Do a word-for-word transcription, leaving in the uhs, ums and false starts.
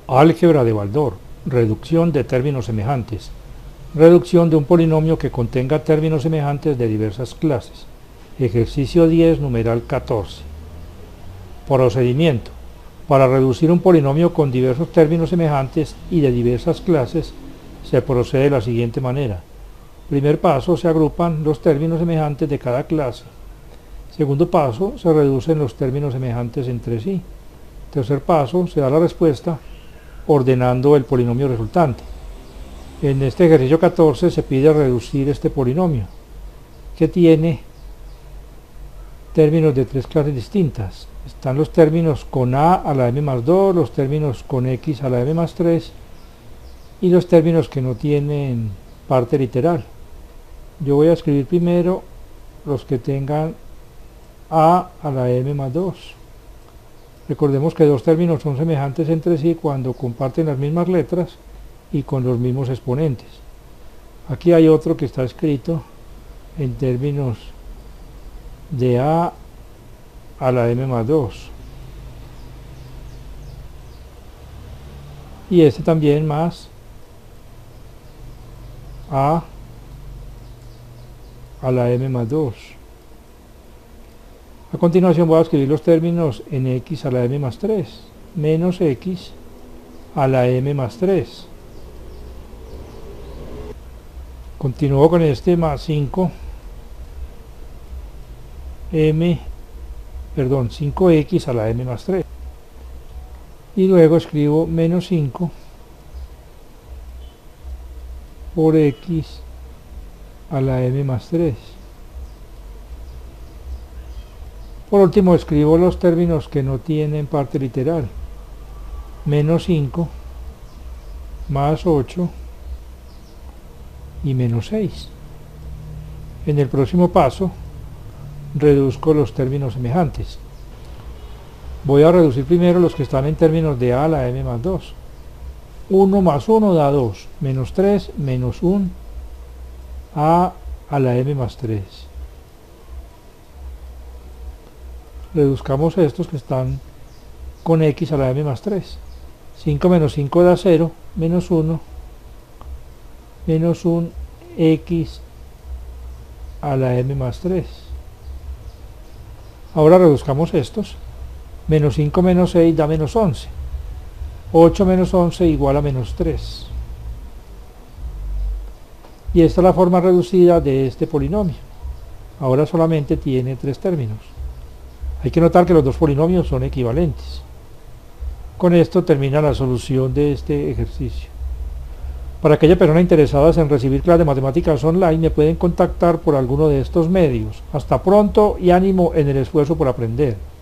Álgebra de Baldor, reducción de términos semejantes, reducción de un polinomio que contenga términos semejantes de diversas clases, ejercicio diez, numeral catorce. Procedimiento. Para reducir un polinomio con diversos términos semejantes y de diversas clases, se procede de la siguiente manera. Primer paso, se agrupan los términos semejantes de cada clase. Segundo paso, se reducen los términos semejantes entre sí. Tercer paso, se da la respuesta ordenando el polinomio resultante. En este ejercicio catorce se pide reducir este polinomio, que tiene términos de tres clases distintas. Están los términos con a a la m más dos, los términos con x a la m más tres y los términos que no tienen parte literal. Yo voy a escribir primero los que tengan a a la m más dos. Recordemos que dos términos son semejantes entre sí cuando comparten las mismas letras y con los mismos exponentes. Aquí hay otro que está escrito en términos de a a la m más dos. Y este también más a a la m más dos. A continuación voy a escribir los términos en x a la m más tres, menos x a la m más tres. Continúo con este más cinco m, perdón, cinco x a la m más tres. Y luego escribo menos cinco por x a la m más tres. Por último escribo los términos que no tienen parte literal. Menos cinco más ocho y menos seis. En el próximo paso reduzco los términos semejantes. Voy a reducir primero los que están en términos de a a la m más dos. uno más uno da dos, menos tres menos uno a a la m más tres. Reduzcamos estos que están con x a la m más tres. cinco menos cinco da cero, menos uno, menos un x a la m más tres. Ahora reduzcamos estos. Menos cinco menos seis da menos once. ocho menos once igual a menos tres. Y esta es la forma reducida de este polinomio. Ahora solamente tiene tres términos. Hay que notar que los dos polinomios son equivalentes. Con esto termina la solución de este ejercicio. Para aquellas personas interesadas en recibir clases de matemáticas online, me pueden contactar por alguno de estos medios. Hasta pronto y ánimo en el esfuerzo por aprender.